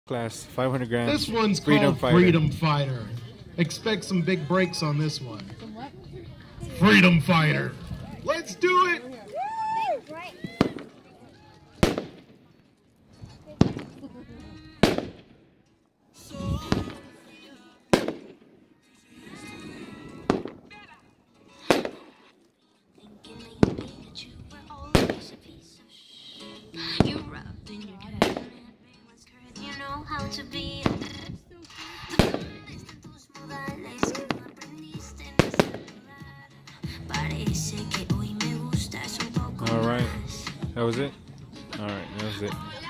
Class 500 grams. This one's Freedom called Fighter. Freedom Fighter. Expect some big breaks on this one. Freedom Fighter. Let's do it. How to be. All right, that was it. All right, that was it.